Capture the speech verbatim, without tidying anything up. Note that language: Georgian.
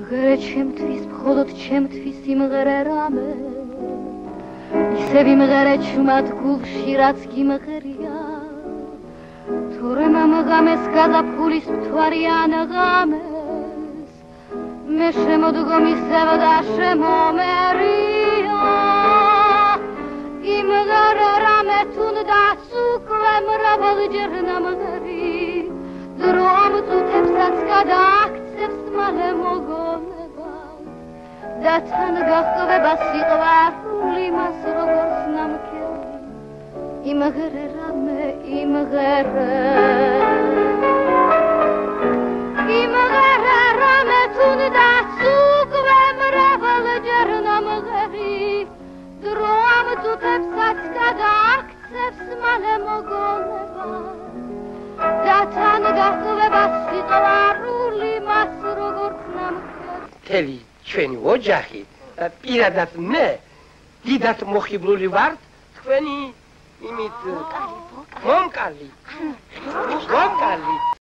სიმღერე ჩემთვის, მხოლოდ ჩემთვის სიმღერე რამე ისე ვიმღერე ჩუმად გულში, რაც გიმღერია თორემ ამ ღამეს გაზაფხულის მთვარიან ღამეს მე შემოდგომისევ და შემომერია იმღერე რამე თუნდაც უკვე მრავალჯერ ნამღერი დრომ წუთებსაც გადააქცევს მალე მოგონებას და თან გაჰყვება სიყვარული მას როგორც ნამქერი იმღერე რამე იმღერე იმღერე რამე თუნდაც უკვე მრავალჯერ ნამღერი დრომ წუთებსაც გადააქცევს მალე მოგონებას და თან გაჰყვება სიყვარული მას როგორც ნამქერი თელი ჩვენი ოჯახი პირადად მე დიდად მოხიბლული ვართ თქვენი იმით მომკალი მომკალი